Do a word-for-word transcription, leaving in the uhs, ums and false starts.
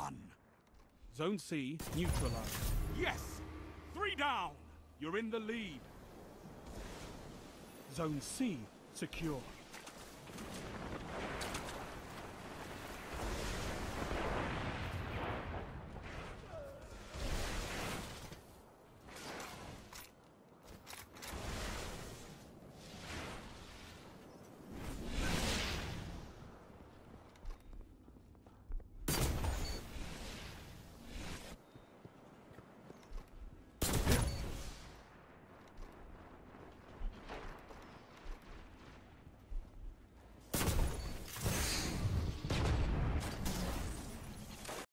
one. Zone C neutralized. Yes! Three down! You're in the lead. Zone C secure.